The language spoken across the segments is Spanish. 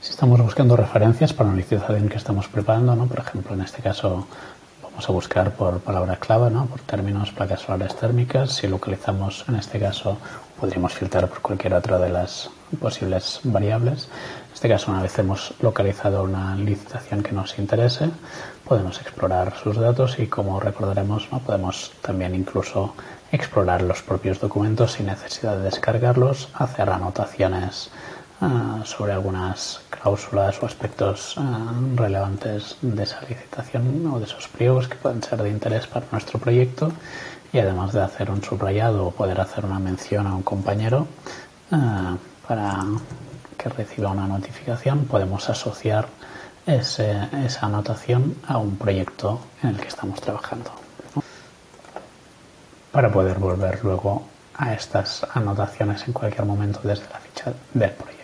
Si estamos buscando referencias para una licitación que estamos preparando, ¿no? Por ejemplo, en este caso vamos a buscar por palabra clave, ¿no? Por términos, placas solares térmicas. Si localizamos, en este caso, podríamos filtrar por cualquier otra de las posibles variables. En este caso, una vez hemos localizado una licitación que nos interese, podemos explorar sus datos y, como recordaremos, ¿no? Podemos también incluso explorar los propios documentos sin necesidad de descargarlos, hacer anotaciones sobre algunas cláusulas o aspectos relevantes de esa licitación o de esos pliegos que pueden ser de interés para nuestro proyecto, y además de hacer un subrayado o poder hacer una mención a un compañero para que reciba una notificación, podemos asociar esa anotación a un proyecto en el que estamos trabajando, ¿no? Para poder volver luego a estas anotaciones en cualquier momento desde la ficha del proyecto.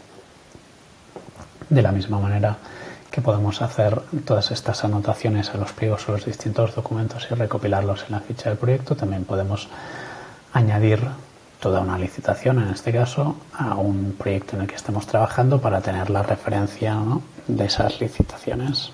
De la misma manera que podemos hacer todas estas anotaciones a los pliegos o los distintos documentos y recopilarlos en la ficha del proyecto, también podemos añadir toda una licitación, en este caso, a un proyecto en el que estemos trabajando para tener la referencia, ¿no? de esas licitaciones.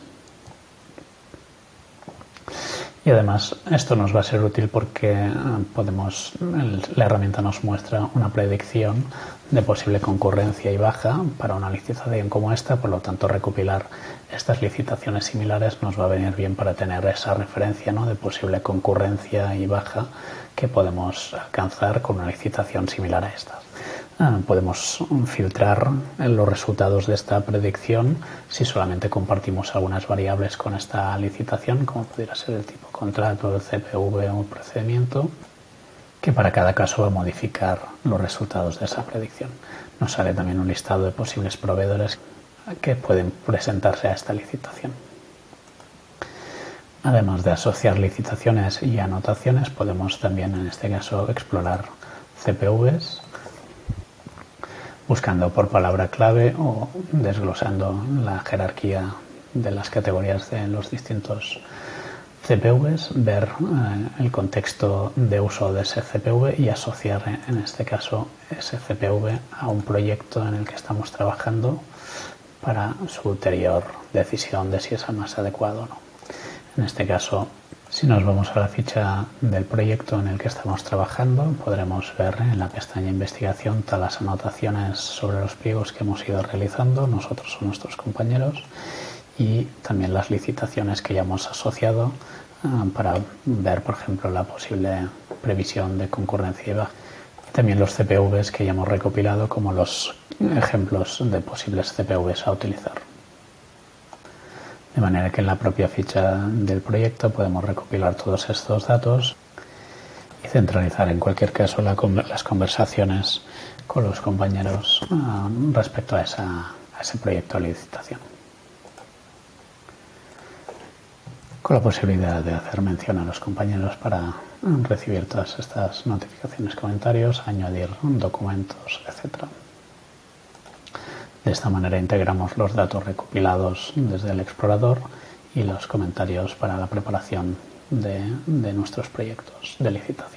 Y además esto nos va a ser útil porque la herramienta nos muestra una predicción de posible concurrencia y baja para una licitación como esta. Por lo tanto, recopilar estas licitaciones similares nos va a venir bien para tener esa referencia, ¿no? de posible concurrencia y baja que podemos alcanzar con una licitación similar a esta. Podemos filtrar los resultados de esta predicción si solamente compartimos algunas variables con esta licitación, como pudiera ser el tipo contrato, el CPV o el procedimiento, que para cada caso va a modificar los resultados de esa predicción. Nos sale también un listado de posibles proveedores que pueden presentarse a esta licitación. Además de asociar licitaciones y anotaciones, podemos también, en este caso, explorar CPVs, buscando por palabra clave o desglosando la jerarquía de las categorías de los distintos CPVs, ver el contexto de uso de ese CPV y asociar, en este caso, ese CPV a un proyecto en el que estamos trabajando para su ulterior decisión de si es el más adecuado o no. En este caso, si nos vamos a la ficha del proyecto en el que estamos trabajando, podremos ver en la pestaña Investigación todas las anotaciones sobre los pliegos que hemos ido realizando, nosotros o nuestros compañeros, y también las licitaciones que ya hemos asociado para ver, por ejemplo, la posible previsión de concurrencia y baja. También los CPVs que ya hemos recopilado como los ejemplos de posibles CPVs a utilizar. De manera que en la propia ficha del proyecto podemos recopilar todos estos datos y centralizar en cualquier caso las conversaciones con los compañeros respecto a ese proyecto de licitación. Con la posibilidad de hacer mención a los compañeros para recibir todas estas notificaciones, comentarios, añadir documentos, etc. De esta manera integramos los datos recopilados desde el explorador y los comentarios para la preparación de nuestros proyectos de licitación.